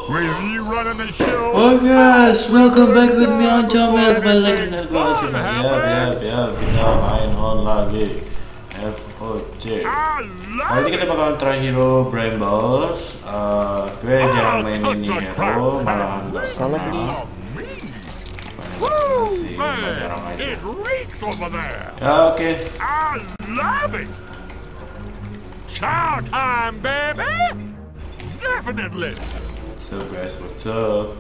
With you running the show. Oh guys, welcome back with me on channel. Kembali lagi dengan gue on channel. Kita main on lagi FOC. Kali ini kita bakalan try hero Brambles. Gue jarang main ini hero, malahan gak pernah. Jarang aja. Ya oke. I love it. Chow time, baby. Definitely. What's up guys, what's up?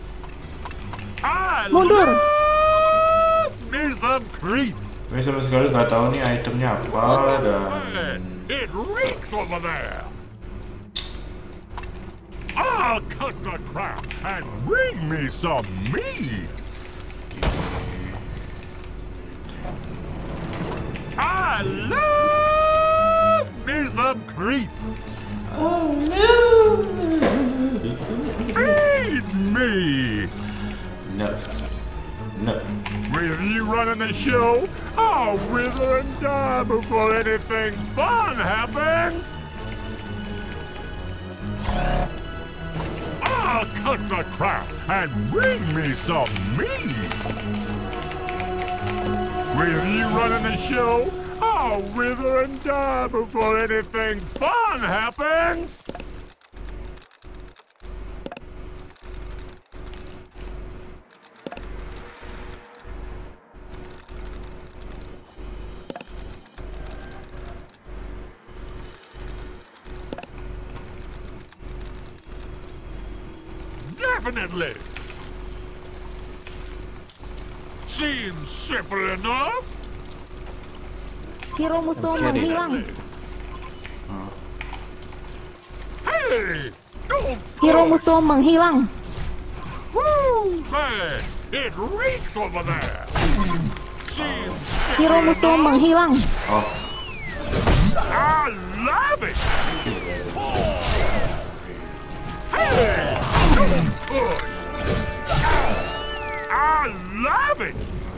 Mundur. Me some creeps. Gue sama sekali nggak tahu nih itemnya apa dan It reeks over there. I'll cut the crap and bring me some meat. I love me some creeps. oh no. Feed me. No. No. With you running the show, I'll wither and die before anything fun happens. I'll cut the crap and bring me some meat. With you running the show, I'll wither and die before anything fun happens. Definitely. Seems simple enough. Hero musuh menghilang. Hey, don't Hero musuh menghilang. Woo, man, it reeks over there. Seems Hero musuh menghilang. Oh. I love it. Hey, don't push. I love it.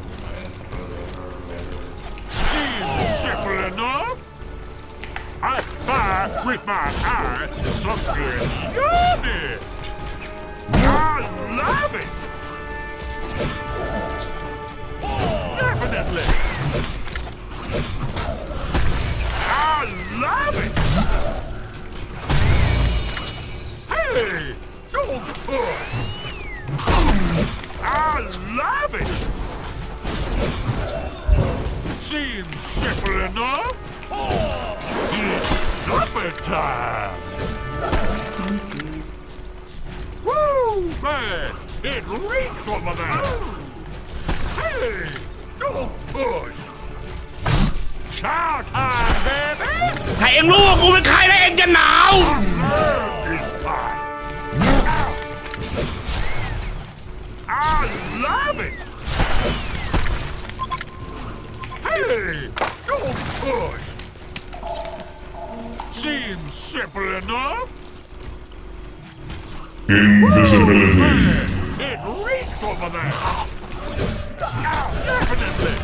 Seems simple enough. I spy with my eye something yummy. I love it. Definitely. I love it. Hey, don't push. I love it. Seems simple enough. It's supper time. Woo, man, it reeks over there. Hey, don't push. Chow time, baby. ใครเองรู้ว่ากูเป็นใครแล้วเองจะหนาว Love this part. I love it. Hey, don't push. Seems simple enough. Invisibility. Man, it reeks over there. Definitely.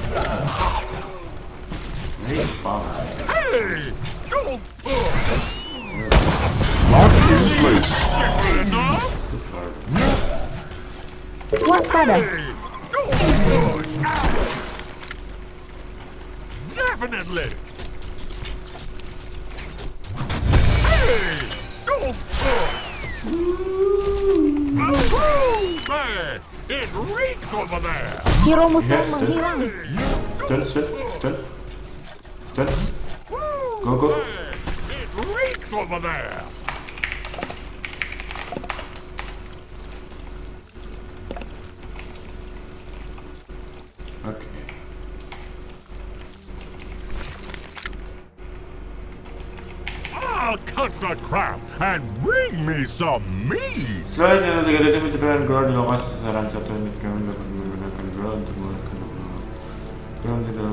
Nice boss. Hey, don't push. Lock in place. Simple enough. Super. Waspada. Hey, don't push. Definitely. Hey, don't push. Man, it reeks over there. Hero musuh Yes, menghilang. Stun, stun, stun. Stun. Woo, Go, go. man, it reeks over there. Oke. I'll cut the crap and bring me some meat. Selain channel 3 detik pencapaian grow di lokasi sasaran satu unit kalian dapat menggunakan grow untuk melakukan grow tidak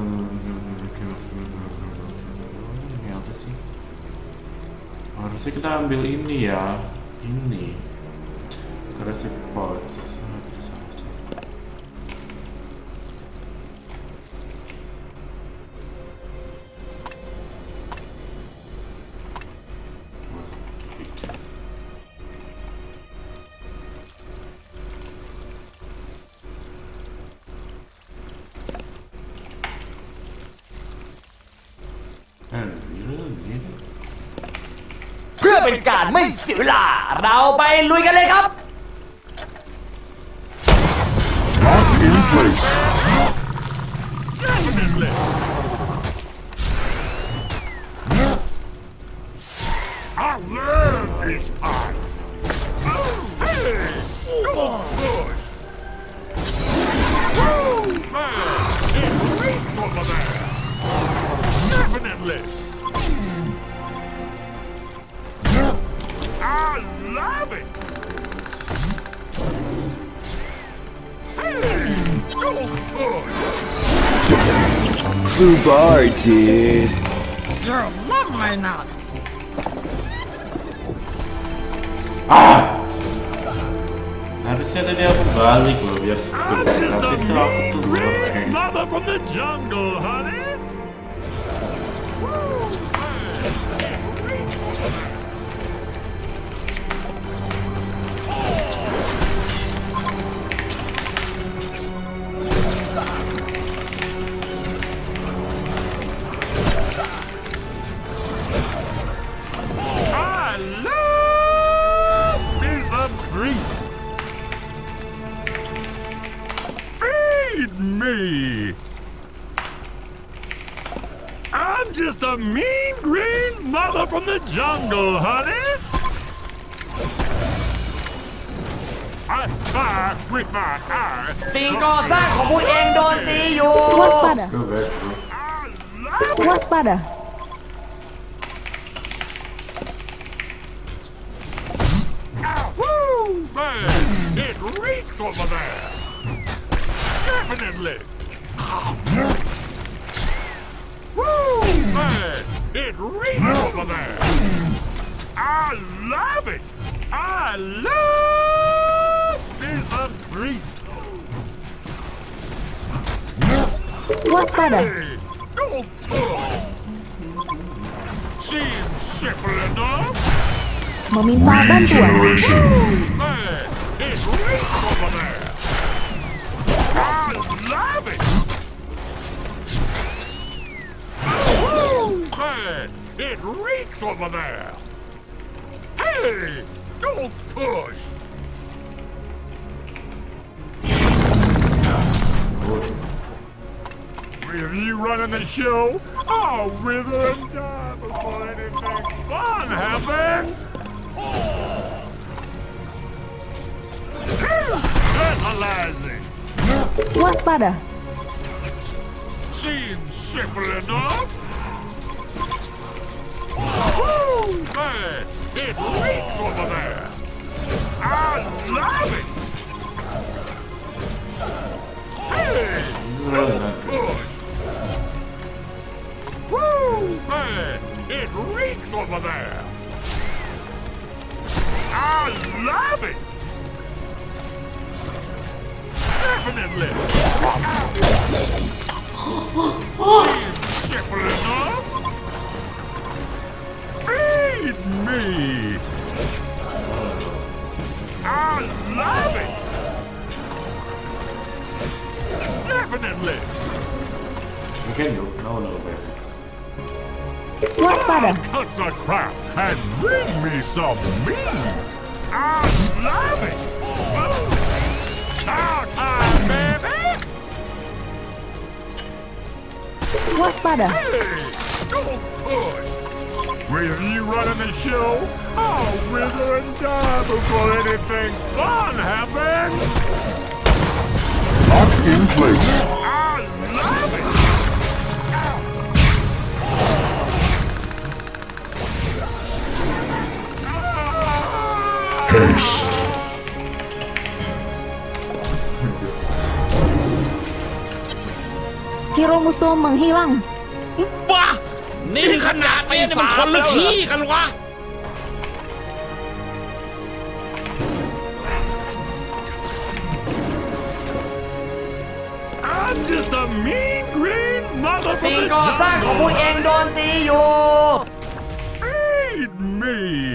ini apa sih? Harusnya kita ambil ini ya, ini aggressive pods. อเป็นการไม่เสียเวลาเราไปลุยกันเลยครับ Lock in place. Definitely. I love this part. Oh, hey! Oh, good. Woo, man! It reeks over there. Definitely. I love it. Hey! Oh, good. Fubar, dude. You'll love my nuts. Harusnya tadi aku balik loh biar setuju. I'm just a Tapi itu aku mean tunggu. green mother from the jungle, honey. Woo, man. It reeks over there. I love me some grease. Feed me. I'm just a mean green mother from the jungle, honey. I spy with my eye. สิ่งก่อสร้างของพวกเองโดนตีอยู่ Waspada. Go back bro. I love it. Waspada. Woo, man. It reeks over there. Definitely. Woo, man. It reeks over there. I love it. I love this some grease. Waspada. Hey, oh, good. Seems simple enough. Meminta bantuan. Regeneration. Man, it reeks over there. I love it. Woo, man, it reeks over there. Hey, don't push. With you running the show, I'll wither and die before anything fun happens. Fertilizing. Waspada. Seems simple enough. Woo, man, it reeks over there. I love it. Hey, This is really not good. push. Woo, man, it reeks over there. I love it. Definitely. Seems simple enough. Feed me. I love it. Definitely. You can do. No back. Waspada. Cut the crap and bring me some meat. I love it. Chow time, baby. Waspada. Hey, don't push. With you running the show, I'll wither and die before anything fun happens. Lock in place. I love it. Haste. Hero musuh menghilang. บ้านี่ขนาดนี้มันคนหรือขี้กันวะ I'm just a mean green mother from สิ่ง the ก่อสร้างของพวกเอง jungle. โดนตีอยู่ Feed me.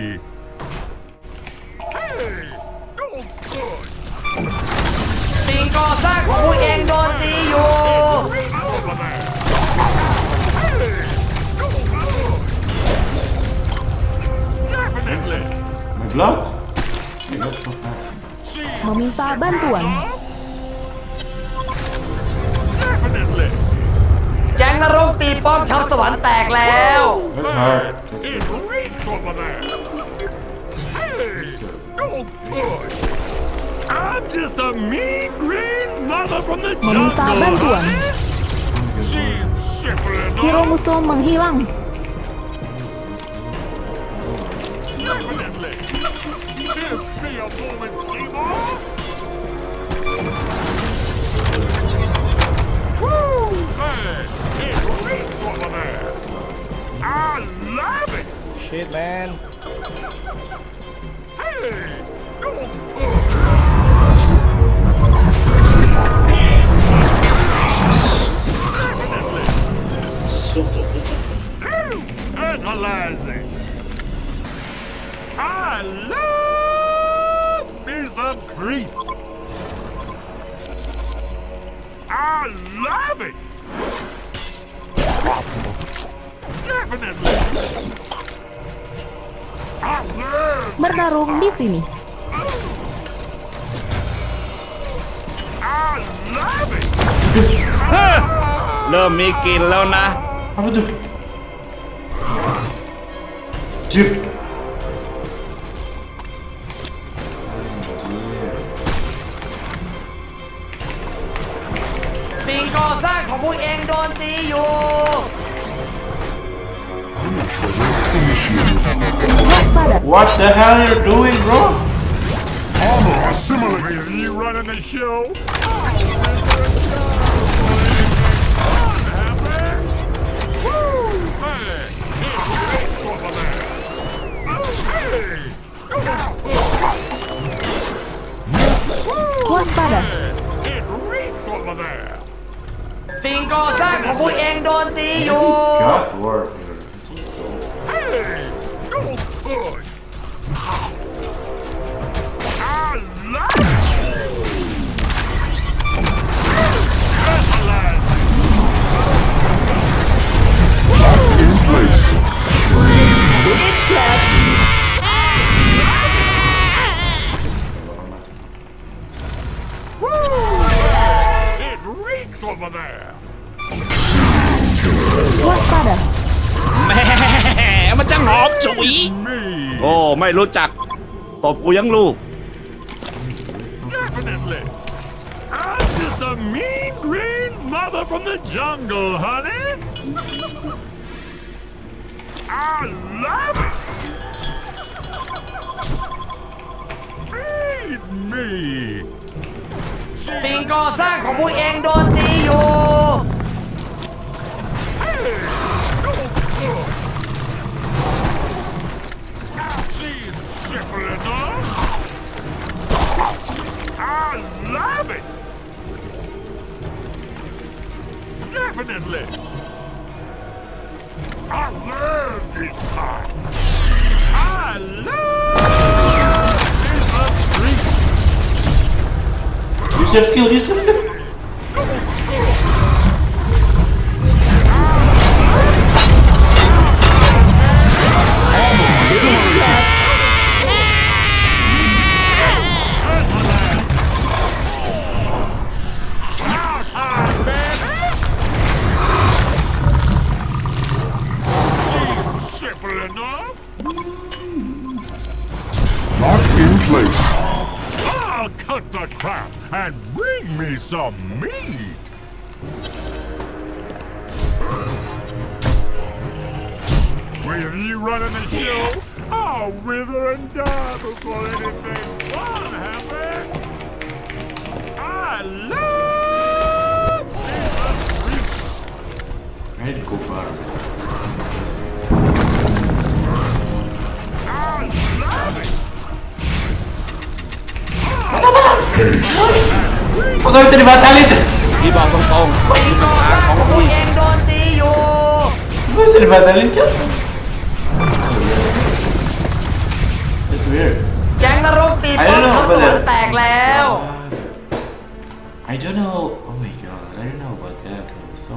Hey, don't push. สิ่งก่อสร้างของพวกเองโดนตีอยู่ Reeks over there. Hey, don't push. Definitely. block? Okay, not so fast. Meminta bantuan. Definitely. แก๊งนรกตีป้อมทัพสวรรค์แตกแล้ว That's hard. That's It hard. reeks over there. Hey, oh good. I'm just a mean green mother from the Meminta jungle, bantuan. honey. Seems simple Hero enough. musuh menghilang. Definitely. Give me a moment, Seymour. Woo! Hey, it reeks over there. I love it. Shit, man. Hey, oh good. Tantalizing. I love me some creeps. I love it. Definitely. I love Bertarung di sini. I love it. เริ่มมีกลิ่นแล้วนะ Apa tuh? Jir. Anjir. สิ่งก่อสร้างของพวกเองโดนตีอยู่ Waspada. What the hell are you doing, bro? Armor assimilated. Are you running the show? Waspada. It reeks over there. สิ่งก่อสร้างของพวกเองโดนตีอยู่ God work here. It's so. Hey, no good. I love it. In place. It reeks over there. Waspada. แหม่มันจังหอมฉุย Me. โอ้ ไม่รู้จัก ตบกูยังลูก Definitely. I'm just a mean green mother from the jungle, honey. I love it. Feed me. สิ่งก่อสร้างของพวกเองโดนตีอยู่ Hey, no good. Seems simple enough. I love it. Definitely. I love this part. I love this treat. Use your skill, use your skill. Simple enough. Lock in place. I'll cut the crap and bring me some meat. With you running the show, I'll wither and die before anything fun happens. I love I need to go far. I love it. Kok gak bisa dibatalin? พี่บอกตรงๆสิ่งก่อสร้างของพวกเองโดนตีอยู่ Gak bisa dibatalin, Cok. That's weird. แก๊งนรกตีป้อมทัพสวรรค์แตกแล้ว I don't know. Oh my god, I don't know about that. So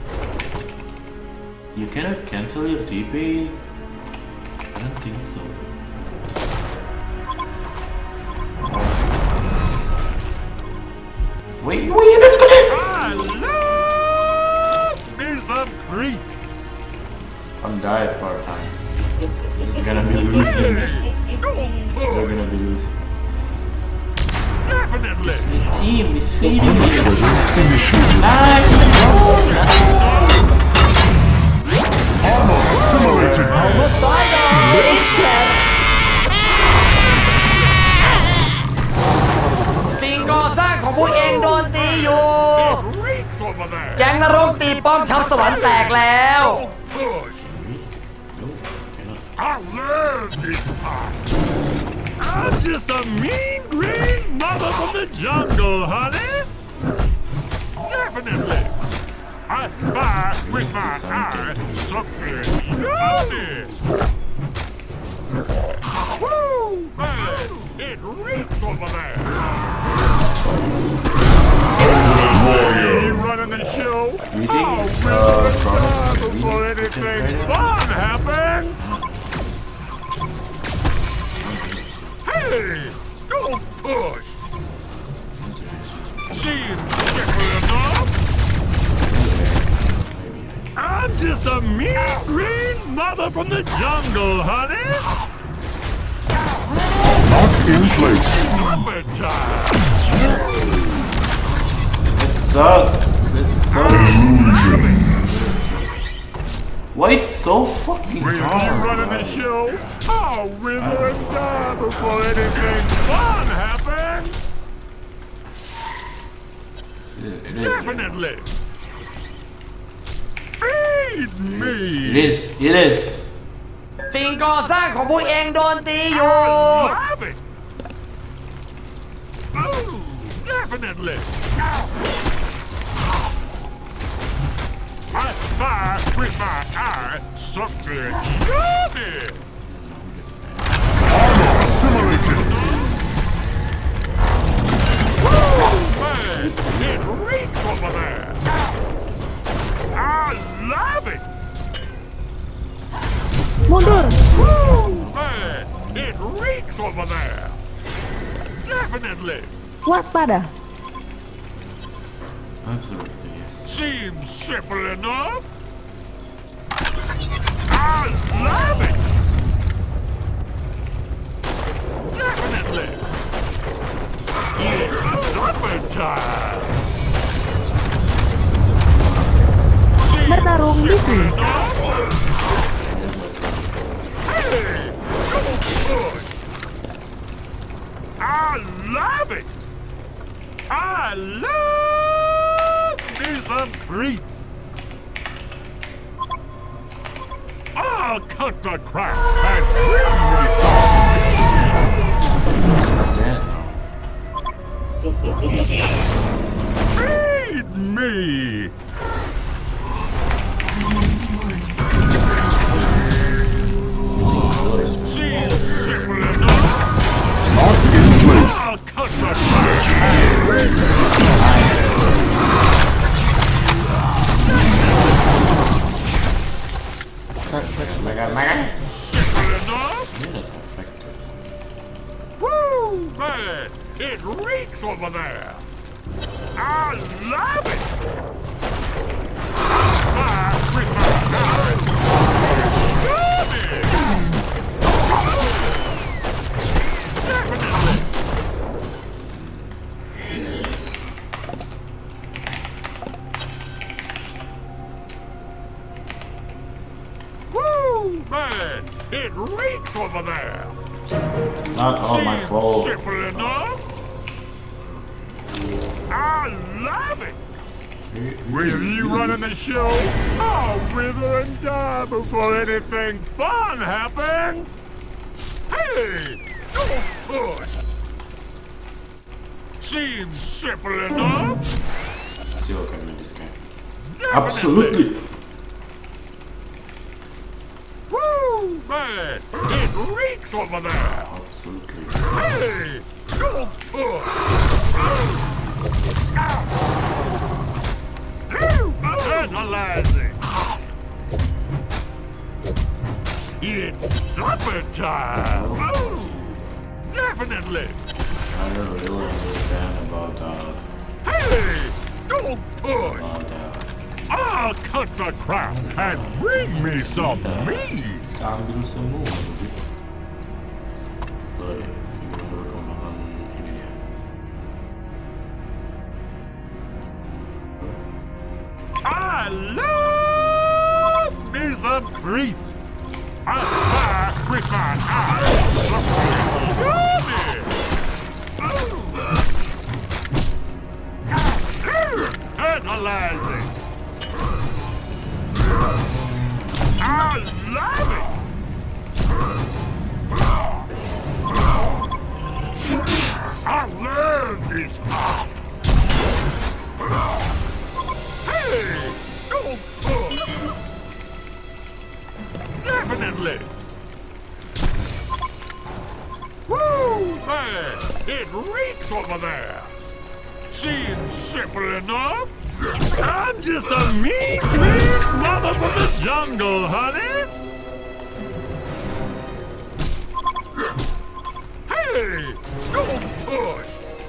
you cannot cancel your TP? I don't think so. Wait, you didn't get it! I love me some creeps. I'm diet part-time. This is gonna be losing. We're gonna be losing. Definitely. The team is feeding me. Nice! Armor assimilated. สิ่งก่อสร้างของพวกเองโดนตีอยู่ Reeks over there. แก๊งนรกตีป้อมทัพสวรรค์แตกแล้ว Push. I love this part. I'm just a mean green mother from the jungle, honey. Definitely. I spy with my eye something yummy. Woo, man, it reeks over there. You running the show? You think, Promise before anything fun happens. Hey, don't push. Seems simple enough. I'm just a mean green mother from the jungle, honey. Lock in place. Summertime. It sucks. It sucks. Why it's so fucking When you hard? running the show, I'll wither and die before anything fun happens. It is. Definitely. Feed me. It is. It is. สิ่งก่อสร้างของพวกเองโดนตีอยู่ Love it. Oh, definitely. I spy with my eye something yummy. Armor assimilated. Woo, man, it reeks over there. I love it. Mundur. Woo, man, it reeks over there. Definitely. Waspada. Absolutely, yes. Seems simple enough. I love it. Definitely. It's summertime. Seems Bertarung di simple sini. enough. Hey, don't push. I love it. I love me some creeps. I'll cut the crap and bring me some Dead now. Feed me. Seems simple enough. Lock in place. I'll cut the crap and bring me simple enough. Woo, man, it reeks over there. I love it. I with my eyes. Yummy. Definitely. Woo, man, it reeks over there. Not all my Seems fault. simple enough. I love it. With you running the show, I'll wither and die before anything fun happens. Hey, don't push. Seems simple enough. Still can win this game. Definitely. Absolutely. Woo, man, it reeks over there. Absolutely. Hey, don't push. Analyzing. It's summertime. Oh, definitely. I don't really understand about Hey, don't push. I'll cut the crap and bring me some meat. Ambil semua gitu. Boleh. Makan ini dia. I love me some treats. I spy with my eyes something yummy. Analyzing. I love it. I love this part. Hey, don't push. Definitely. Woo, man, it reeks over there. Seems simple enough. I'm just a mean green mother from the jungle, honey. Hey, don't push.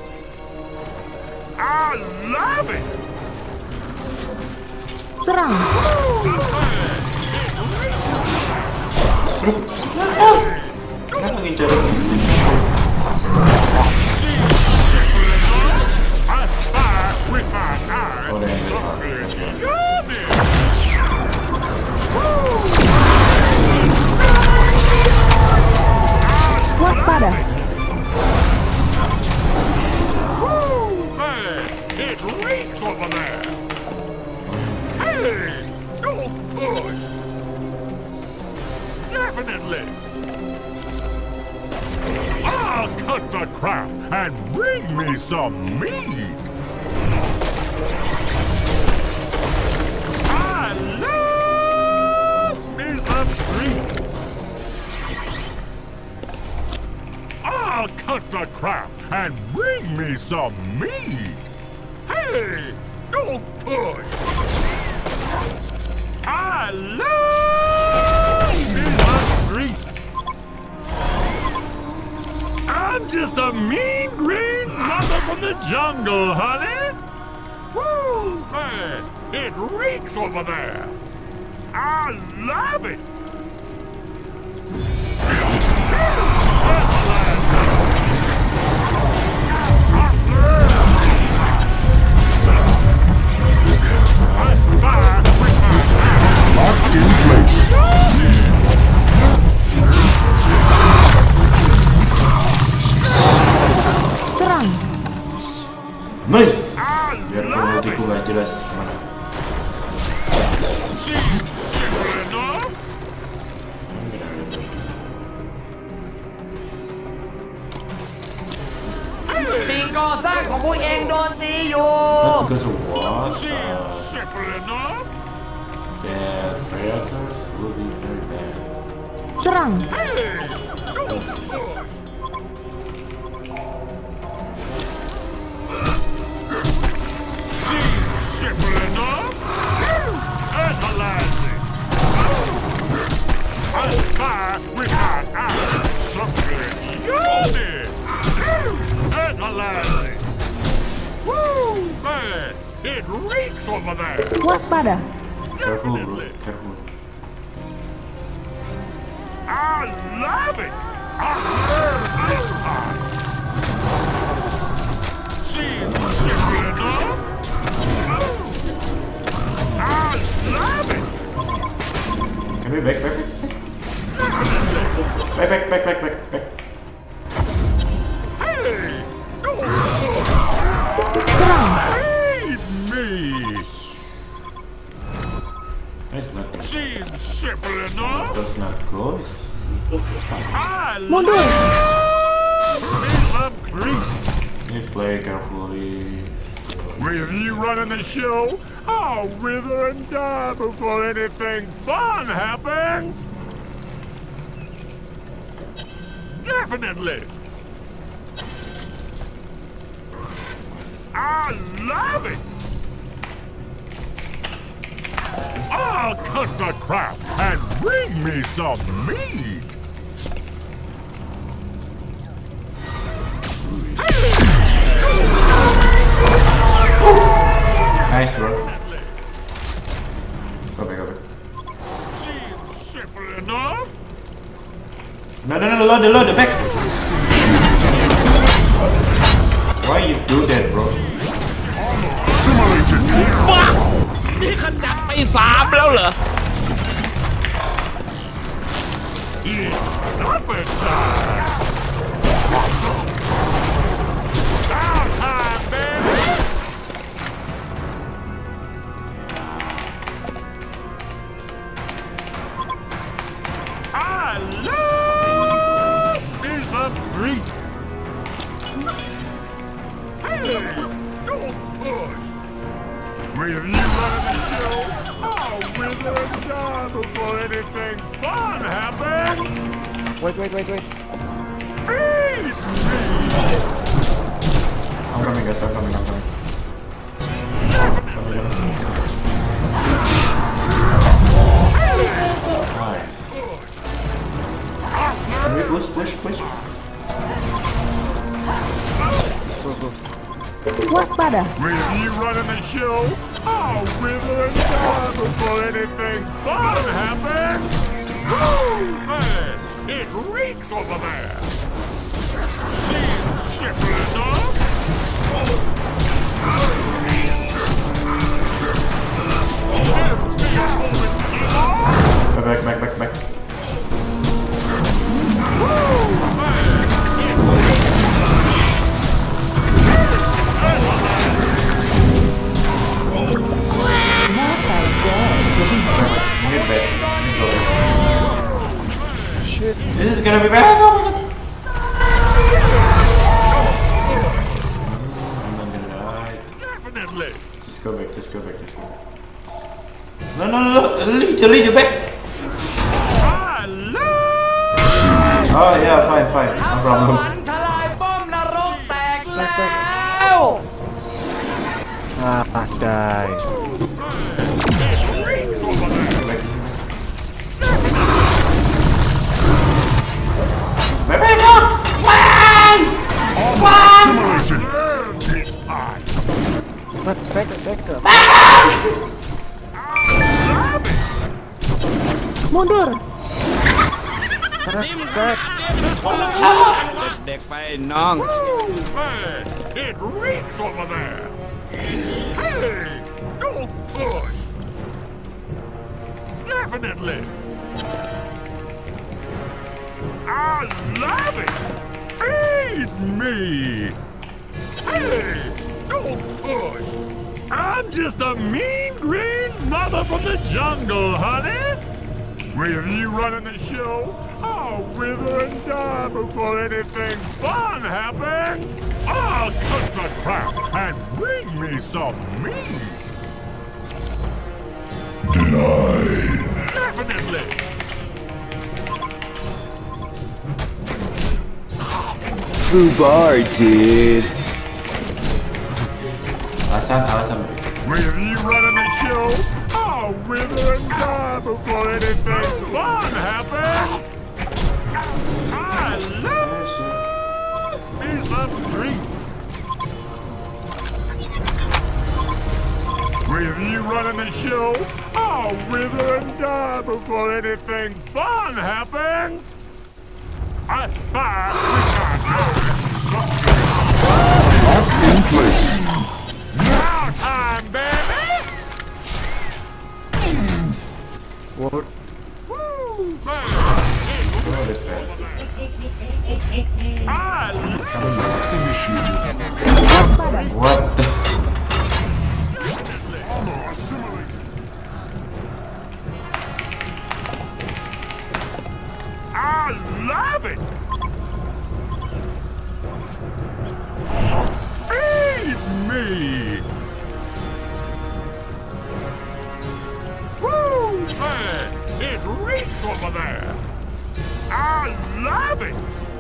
I love it. Serang. Kenapa ngincar itu? I spy with my eyes. Oh, that's Something yummy. Waspada. Man, it reeks over there. Hey, don't push. Definitely. I'll cut the crap and bring me some meat. I love me some treats. I'll cut the crap and bring me some meat. Hey, don't push. I love me some treats. I'm just a mean green mother from the jungle, honey. Woo, man, it reeks over there. I love it. I spy with my eyes. Locked in place. Serang. Nice. Biar multiku nggak jelas kemana. Simple enough. Hey, สิ่งก่อสร้างของพวกเองโดนตีอยู่ Not because of what? seems simple enough. Bad predators will be very bad. Serang. Hey, don't push. Seems simple enough. Analyzing. I spy with my eyes something yummy. Analyzing. Woo, man, it reeks over there. Waspada. Careful, bro. Definitely. Careful. I love it. I love this part. Seems simple enough. I love it. Can we back? Back. Hey, don't Serang. feed me. That's not good. Seems simple enough. That's not good. I Mundur. love me some treats. You play carefully. With you running the show, I'll wither and die before anything fun happens. Definitely. I love it. I'll cut the crap and bring me some meat. Nice, bro. Go back, go back. Seems simple enough. No, load the back. Why you do that, bro? Assimilated. บ้านี่ขจัดไป3แล้วเหรอ It's supper time. Chow time, baby. I love me some grease. Hey, don't push. Will you run the show? I'll wither and die before anything fun happens. Wait. Feed me. I'm coming, guys. I'm coming. Nice. Can we push? Waspada. Will you run in the show? I'll wither and die before anything fun happens. Woo! Man, it reeks over there. Seems simple enough. Give me a moment, Seymour. Back. Woo! Man, it reeks. Shit. This is gonna be bad. Oh my god. I'm not gonna die. Definitely. Just go back. No. Lead you back. I love. Oh yeah, fine. No ส problem. วรรค์ทลายป้อมนรกแตกแล้ว Die. It reeks over there. Back up. Assimilated. Learn this part. Back up. Mundur. Back. เด็กๆไปน้อง Man, it reeks over there. Hey, don't push. Definitely. I love it. Feed me. Hey, don't push. I'm just a mean green mother from the jungle, honey. Will you run in the show? I'll wither and die before anything fun happens. I'll cut the crap and bring me some meat. Denied. Definitely. Fubar, dude. Alasan. Will you run in the show? I'll wither and die before anything fun happens. I love me some grease. Will you run in the show? I'll wither and die before anything fun happens. I spy something. Locked in place. Now time, baby! What? Woo! Man, I Waspada. What the? love it! Feed me! Woo! Man, it reeks over there! I love it!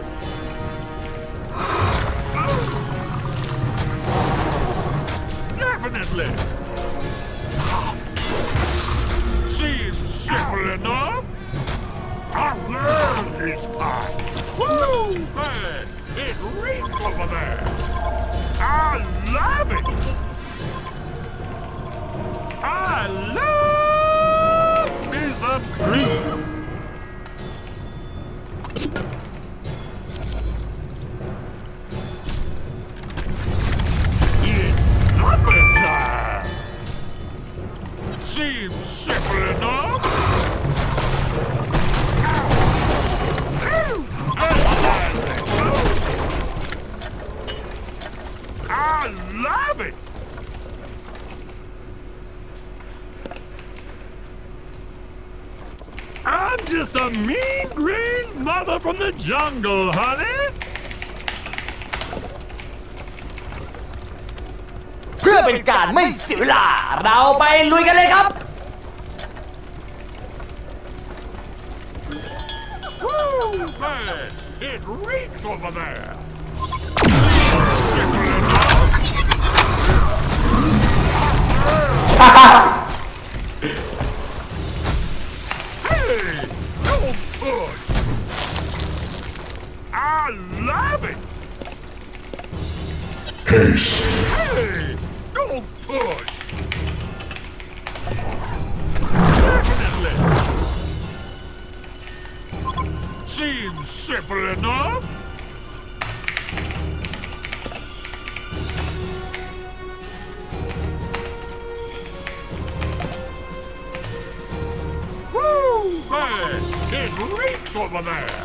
Definitely! Seems simple enough! I love this part! Woo! Man, it reeks over there! I love it! I love me some grease. It's summertime. Seems simple enough. I love it. I'm just a mean green mother from the jungle, honey. เพื่อเป็นการไม่เสียเวลาเราไปลุยกันเลยครับ Woo, man, it reeks over there. Hey, don't push. I love it. Haste. Hey, don't push. Definitely. Seems simple enough. Woo, man, it reeks over there.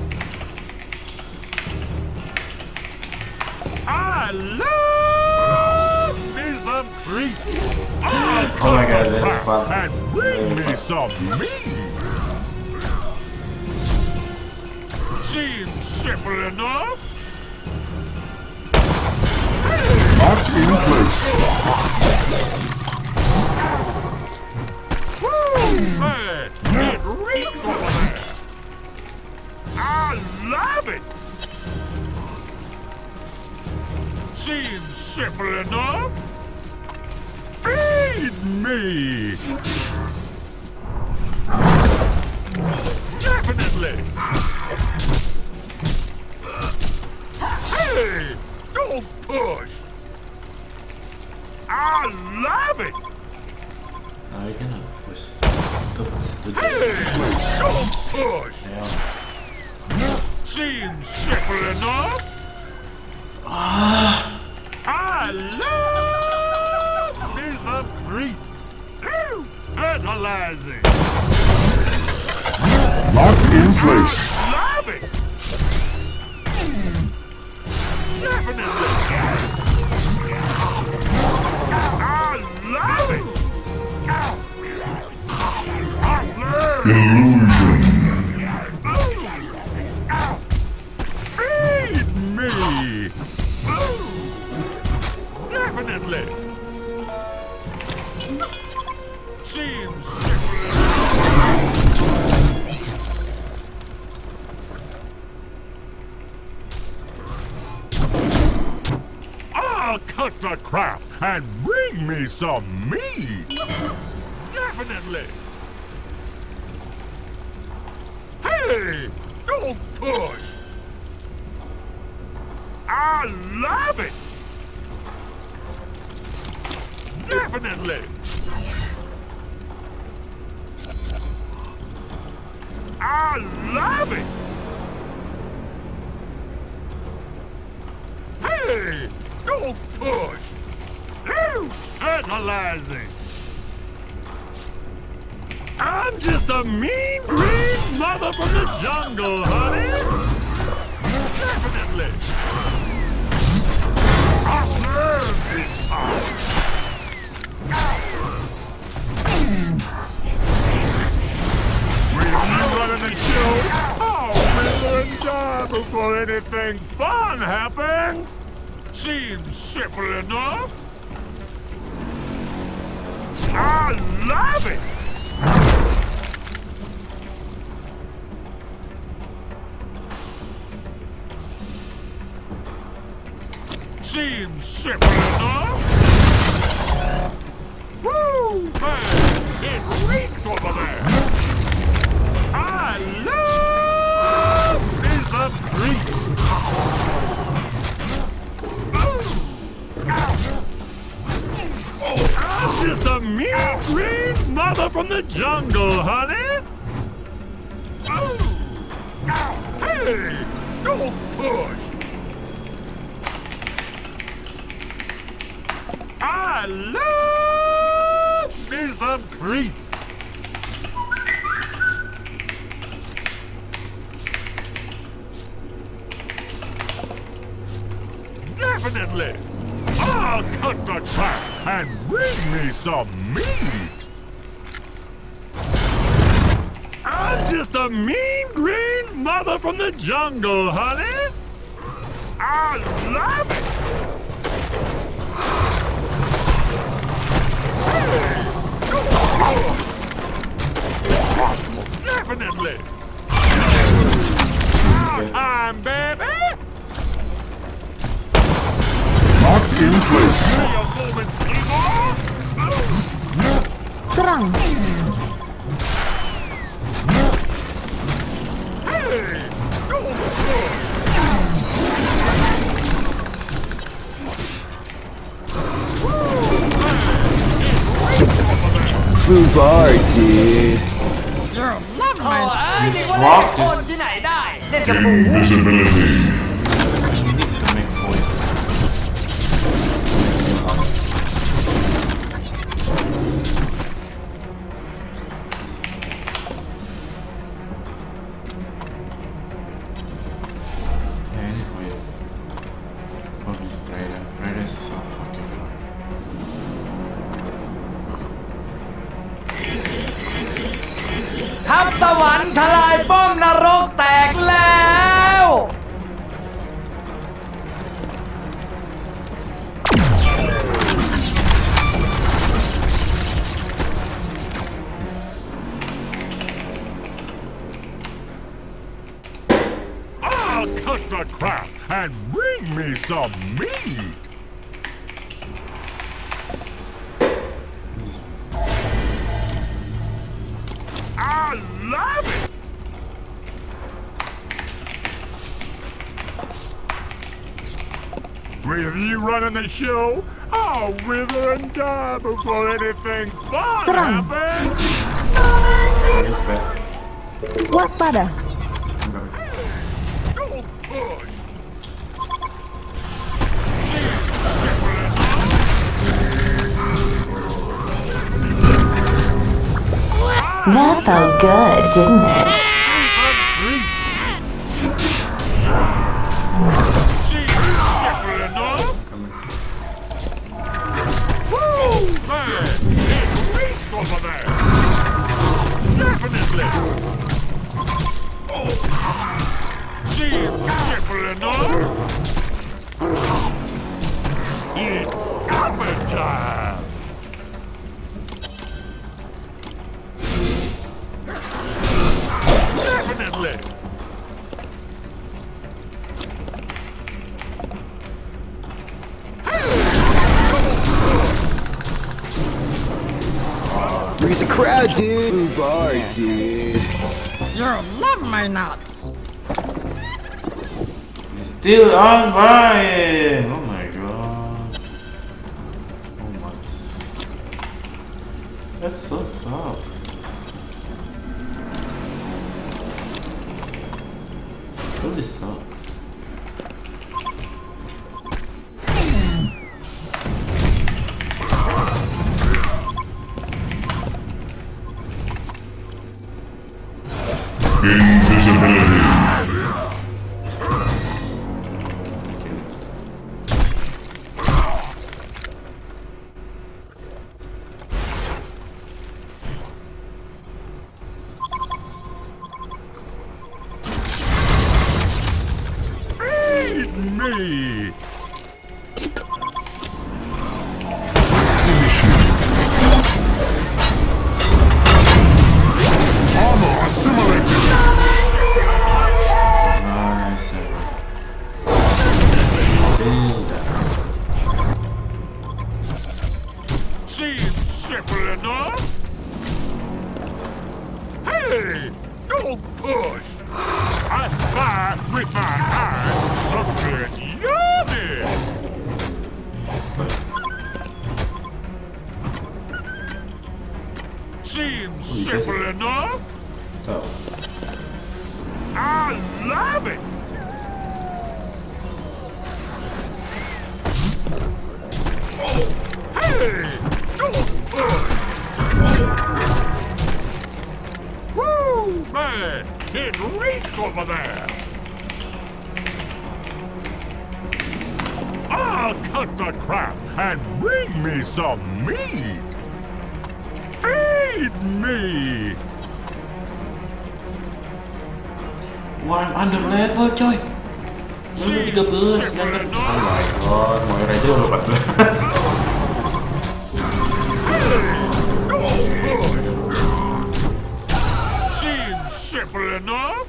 I love me some grease. Oh my god, that's fun. And bring me some meat. Seems simple enough. Locked in place. Woo, man, it reeks over there. I love it. Seems simple enough. Feed me. Definitely. Hey, don't push. I love it. Now you're gonna push the Hey, don't push. down. Seems simple enough. I love me some grease. Ew, fertilizing. Locked in place. Love it. Definitely. I love it. I love Illusion. Feed me. Definitely. Seems simple enough. I'll cut the crap and bring me some meat. Definitely. Hey, don't push. I love it. Definitely. I love it. Hey, don't push. Ew, fertilizing. I'm just a mean green mother from the jungle, honey. Definitely. I love this house. Will you run the show? I'll wither and die before anything fun happens. Seems simple enough. I love it. Seems simple enough. Woo, man, it reeks over there. I love me some grease. I'm just a mean green mother from the jungle, honey. Oh. Hey, don't push. I love me some treats. Definitely. I'll cut the crap and bring me some meat. I'm just a mean green mother from the jungle, honey. I love it. Definitely. Time, baby. Locked in place. Give me a moment, Seymour. Serang. Hey, don't push. Fubar, dude. You're a love โอ้ man. เอ้ยมีคนเล่นคนที่ไหนได้เล่นกับหมู Invisibility. To make point. Anyway, what is Breda? Breda is so fucking good. ทัพสวรรค์ทลายป้อมนรกแตกแล้ว I'll cut the crap and bring me some meat. I love it. With you running the show, I'll wither and die before anything fun Serang. happens. It's bad. Waspada. I'm gonna. Don't push. That felt good, didn't it? Simple enough. Woo, man! It reeks over there. Definitely. Seems simple enough. It's supper time. Definitely. Raise a crowd, dude. Fubar, dude. You love my nuts. It's still on fire! Oh my god. Oh my. That's so soft. Really sucks. Invisibility. Feed me. Armor assimilated. Nice. Build that. Seems simple enough. Hey, don't push. I spy with my eyes something yummy. Seems enough? Tahu. I love it. Hey! Woo! Man, it reeks over there. I'll cut the crap and bring me some meat. Feed me. Wah, I'm under level coy. Level 13 sedangkan. Oh my god, mau aja udah 14. Seems simple enough.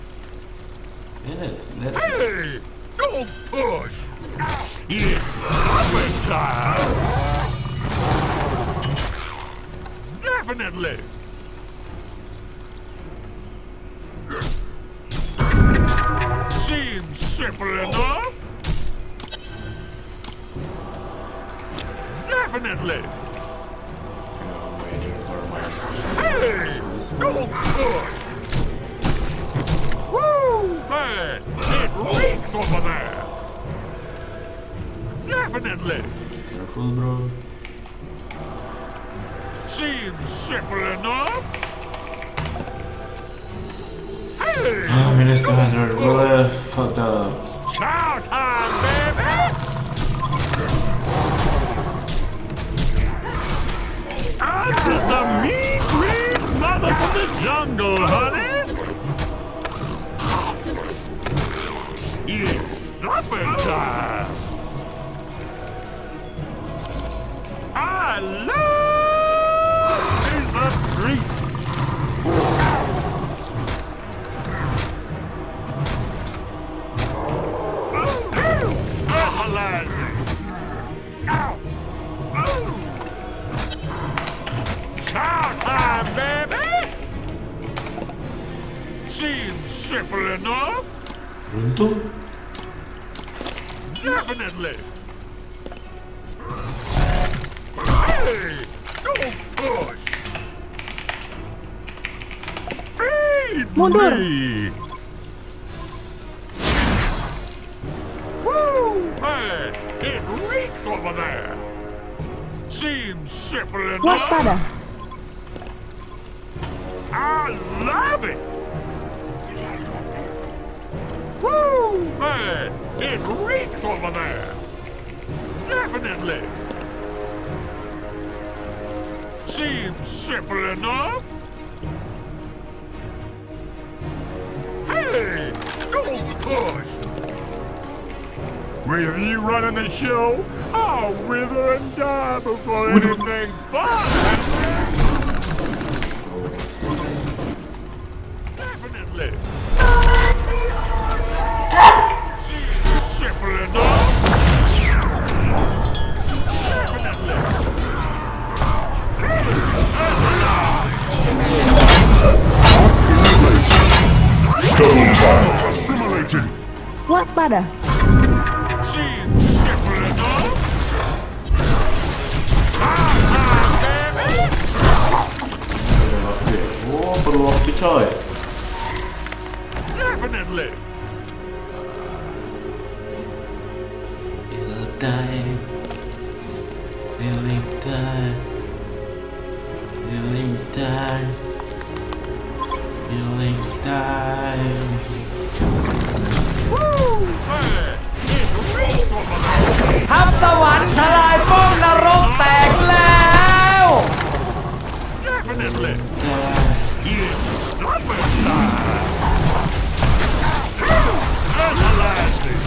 Hey, don't push. It's summertime. Definitely. Seems simple enough. Definitely. Hey, don't push. Woo, man, it reeks over there. Definitely. Careful, bro. Seems simple enough. Hey, Minister Hunter really fucked up. chow time, baby. I'm just a mean green mother from the jungle, honey. It's supper time. I love these treats. Fertilizing. Ow. Ooh. Chow time, baby. Seems simple enough. Runtuh. Definitely. Hey, don't push. Feed Mundur. me. Woo, man, it reeks over there. Seems simple enough. Waspada. I love it. Woo, man, it reeks over there. Definitely. Seems simple enough. Hey, don't push. With you running the show, I'll wither and die before anything fun happens. Definitely. Seems simple enough. Definitely. Double time. Assimilated. Waspada. Seems simple enough. Baby. Oh, perlu waktu coy. Definitely. You'll die. You'll die. You'll die. You'll die. Woo! Man, it reeks over there. ทัพสวรรค์ทลายป้อมนรกแตกแล้ว Definitely. It's summertime. Fertilizing.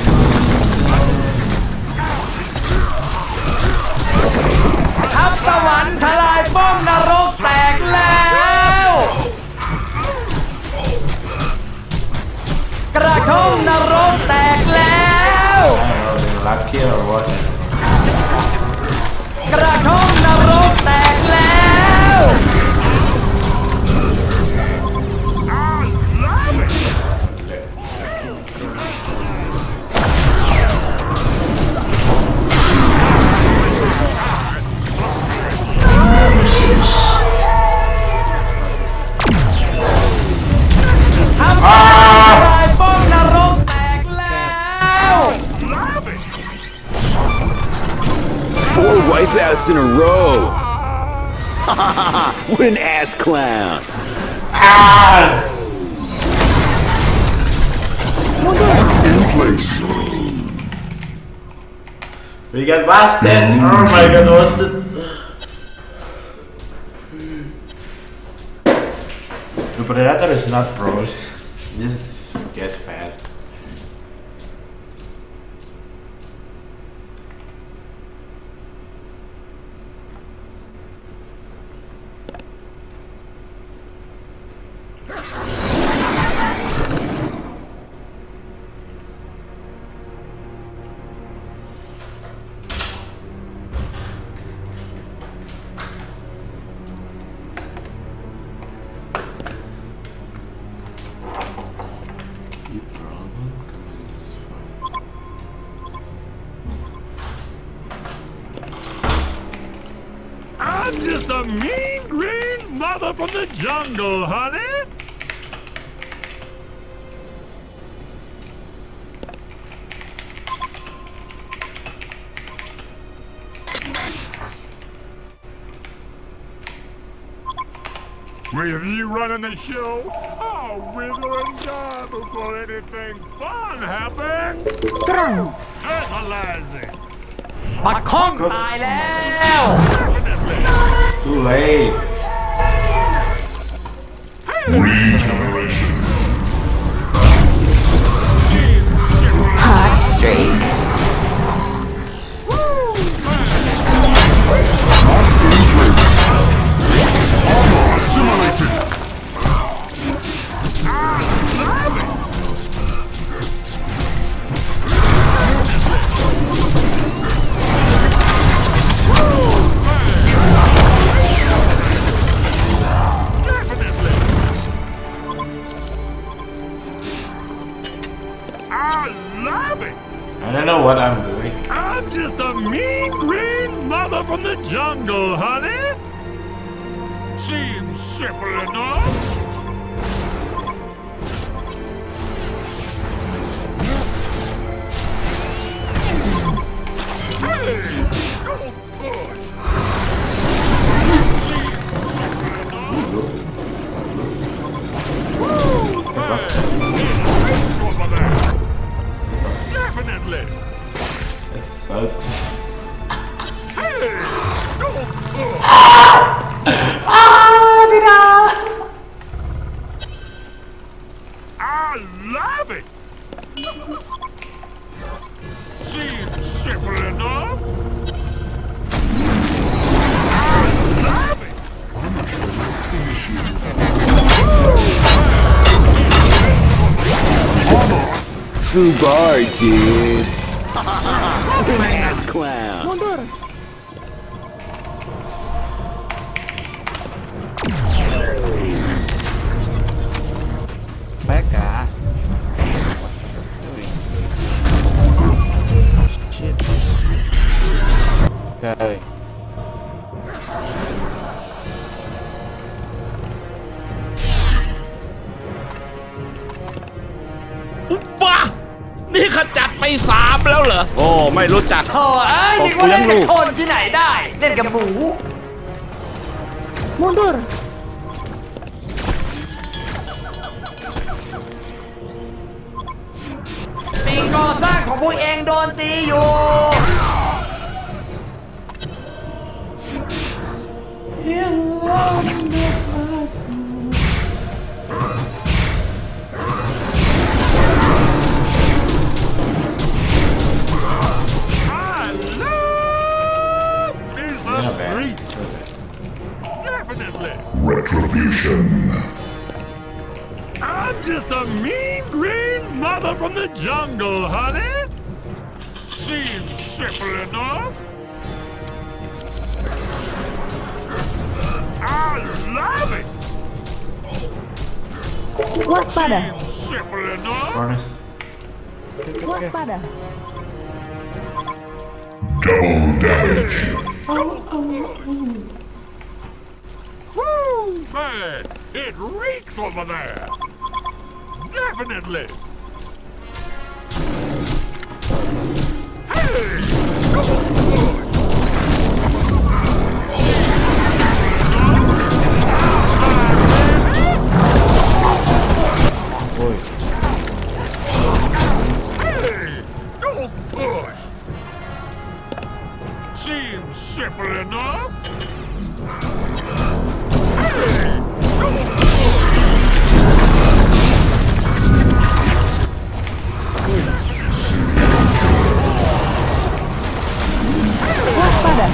ทัพสวรรค์ทลายป้อมนรกแตกแล้ว กระทงนรกแตกแล้ว Lucky or what? กระทงนรกแตกแล้ว Nemesis. wipeouts in a row. What an ass clown. Ah! In place. We got busted. Oh my god, what's the... The Predator is not pros. Just get fat. I'm just a mean green mother from the jungle, honey. With you running the show, I'll wither and die before anything fun happens. Serang. Fertilizing. บักข้องตายแล้ว It's too late. Regeneration. Hot streak. Assimilated. I don't know what I'm doing. I'm just a mean green mother from the jungle, honey. Seems simple enough. Hey, no push. Seems simple enough. Woo! Hey, it's over there. Definitely. That sucks. Hey, no push. I love it. Seems simple enough. I love it. Fubar, dude. Ass clown. Mundur. Becca. Shit. Okay. บ้านี่ขจัดไป3แล้วเหรอ โอ้ ไม่รู้จักโถ่เอ้ยนึกว่าเล่นกับคนที่ไหนได้ เล่นกับหมู Mundur. สิ่งก่อสร้างของพวกเองโดนตีอยู่ I love is a Not bad. treat. Definitely. Retribution. I'm just a mean green mother from the jungle, honey. Seems simple enough. I love it. Waspada. Seems simple enough. Furnace. Waspada. Double damage. Woo, man, it reeks over there. Definitely. Hey, come on, boy. Seems simple enough. Hey! Waspada.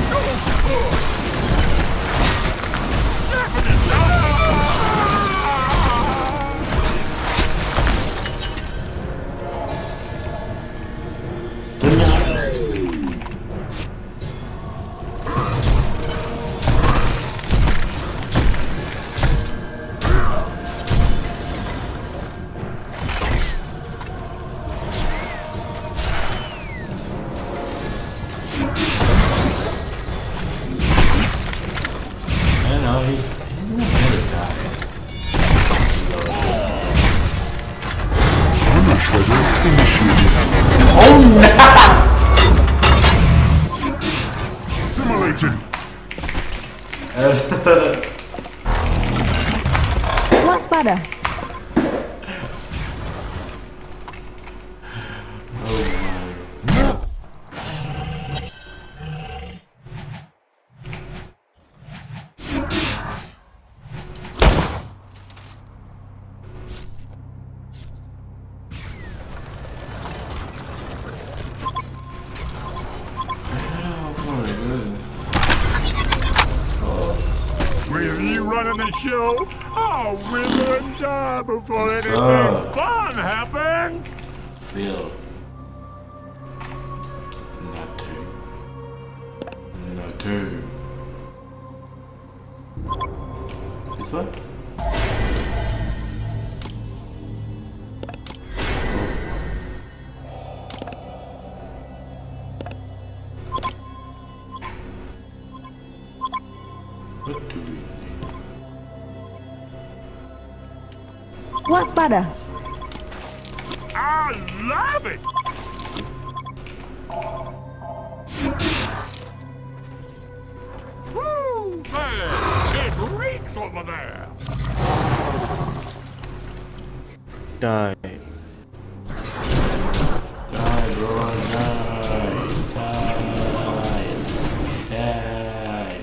He's not really dying. Oh no! Simulated. Waspada. Will you running the show? I'll wither and die before anything fun happens. Phil. Not two. This one? What do we need? Waspada. I love it. Woo, man, it reeks over there. Die. Die, bro, die.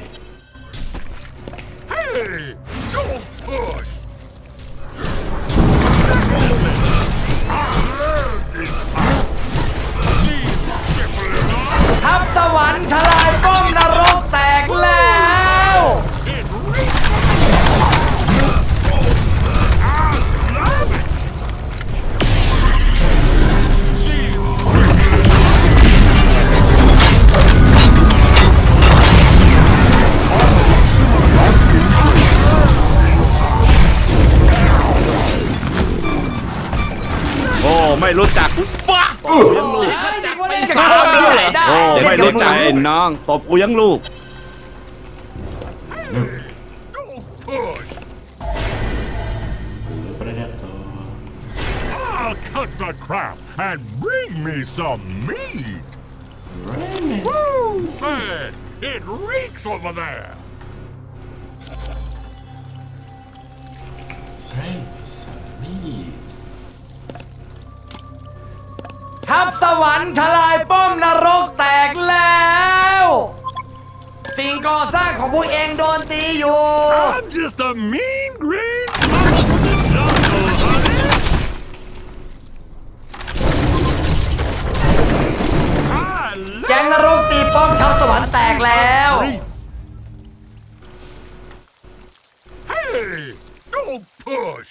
Hey, don't push. I love this part. Seems simple enough. ทัพสวรรค์ทลายป้อมนรกแตกแล้ว It reeks. I love it. Seems simple โอ้ไม่รู้จักบ้ายังลูกไม่ทราบเลยโอ้ไม่รู้จักไอ้น้องตบกูยังลูก Don't push. I'll cut the crap and bring me some meat. Woo, man, it reeks over there. Bring me some meat. ทัพสวรรค์ทลายป้อมนรกแตกแล้วสิ่งก่อสร้างของพวกเองโดนตีอยู่ I'm just a mean green mouse from the jungle, honey. I แก๊งนรกตีป้อมทัพสวรรค์แตกแล้ว Hey, don't push.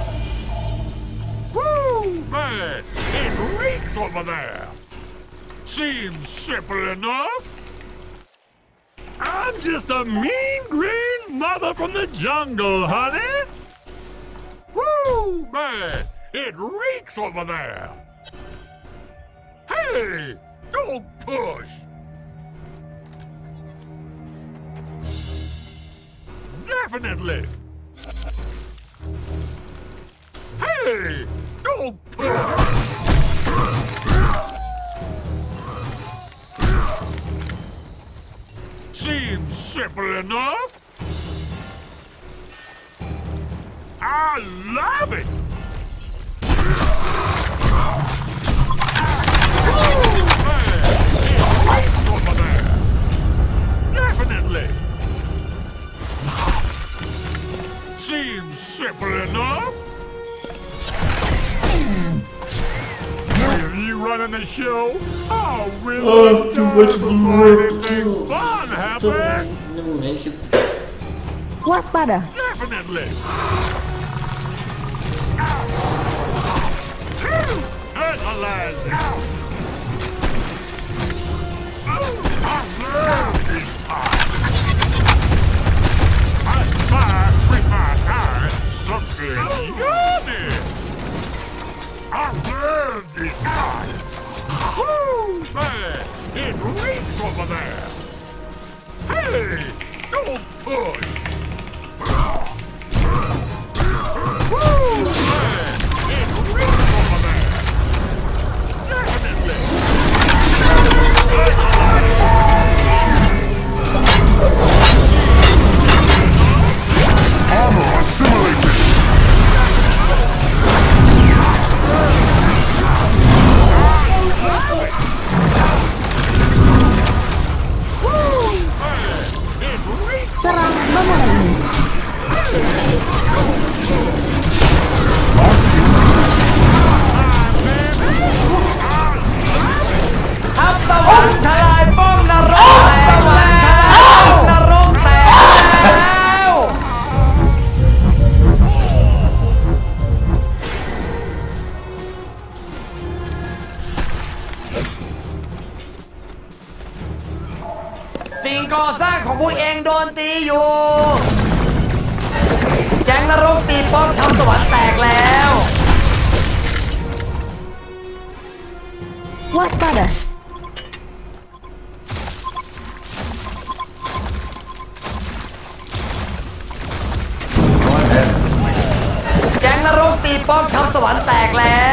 Woo, man, it reeks over there. Seems simple enough. I'm just a mean green mother from the jungle, honey. Woo, man, it reeks over there. Hey, don't push. Definitely. Hey, don't push. Seems simple enough. I love it. Woo, man, it reeks over there. simple enough. Will you running the show? Oh, really? Too much anything fun happens. Waspada. Definitely. Analyze it. I love this part. I spy with my eye something yummy. I love this part. Woo, man, it reeks over there. Hey, don't push. Woo, man, it reeks over there. Definitely. Armor assimilated. Serang memerangi. ทัพตะวันทลายป้อมนรกแตกแล้วนรกแตกแล้ว สิ่งก่อสร้างของพวกเองโดนตีอยู่แก๊งนรกตีป้อมทัพตะวันแตกแล้ว Waspada. แก๊งนรกตีป้อมทัพสวรรค์แตกแล้ว